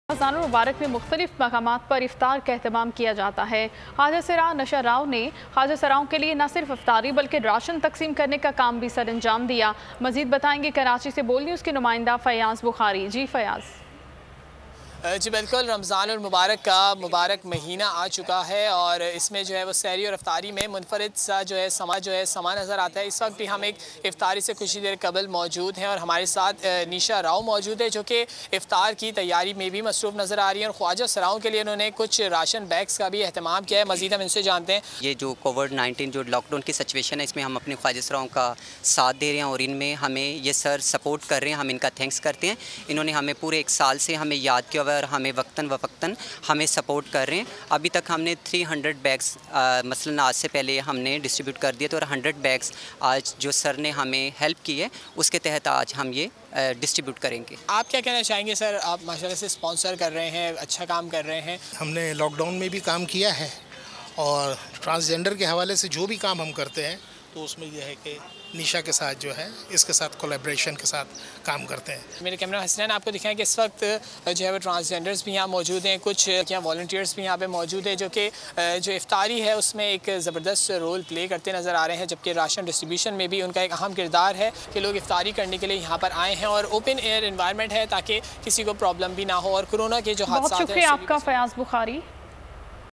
रमज़ान मुबारक में मुख्तलिफ मकामात पर इफ्तार का एहतमाम किया जाता है। ख्वाजा सरा नशा राव ने ख्वाजा सराओं के लिए न सिर्फ इफ्तारी बल्कि राशन तकसीम करने का काम भी सर अंजाम दिया। मजीद बताएंगे कराची से बोल न्यूज़ के नुमाइंदा फयाज बुखारी। जी फयाज। जी बिल्कुल, रमज़ान मुबारक का मुबारक महीना आ चुका है और इसमें जो है वो सहरी और इफ्तारी में मुनफरिद सा जो है समा नज़र आता है। इस वक्त भी हम एक इफ्तारी से कुछ ही देर कबल मौजूद हैं और हमारे साथ निशा राव मौजूद है जो कि इफ्तार की तैयारी में भी मसरूफ़ नज़र आ रही है और ख्वाजा सराओं के लिए उन्होंने कुछ राशन बैग्स का भी अहतमाम किया है। मज़ीद हम इनसे जानते हैं। ये जो कोविड-19 जो लॉकडाउन की सिचुएशन है, इसमें हम अपने ख्वाजा सराओं का साथ दे रहे हैं और इनमें हमें ये सर सपोर्ट कर रहे हैं। हम इनका थैंक्स करते हैं। इन्होंने हमें पूरे एक साल से हमें याद किया और हमें वक्तन हमें सपोर्ट कर रहे हैं। अभी तक हमने 300 बैग्स मसलन आज से पहले हमने डिस्ट्रीब्यूट कर दिए थे और 100 बैग्स आज जो सर ने हमें हेल्प की है उसके तहत आज हम ये डिस्ट्रीब्यूट करेंगे। आप क्या कहना चाहेंगे सर? आप माशाल्लाह से स्पॉन्सर कर रहे हैं, अच्छा काम कर रहे हैं। हमने लॉकडाउन में भी काम किया है और ट्रांसजेंडर के हवाले से जो भी काम हम करते हैं तो उसमें यह है कि निशा के साथ जो है इसके साथ कोलैबोरेशन के साथ काम करते हैं। मेरे कैमरा हसनैन आपको दिखाएं कि इस वक्त जो है वो ट्रांसजेंडर्स भी यहाँ मौजूद हैं, कुछ यहाँ वॉलंटियर्स भी यहाँ पे मौजूद हैं जो कि जो इफ्तारी है उसमें एक ज़बरदस्त रोल प्ले करते नज़र आ रहे हैं, जबकि राशन डिस्ट्रीब्यूशन में भी उनका एक अहम किरदार है कि लोग इफ्तारी करने के लिए यहाँ पर आए हैं और ओपन एयर इन्वायरमेंट है ताकि किसी को प्रॉब्लम भी ना हो और कोरोना के जो हादसा। बहुत शुक्रिया आपका फयाज बुखारी।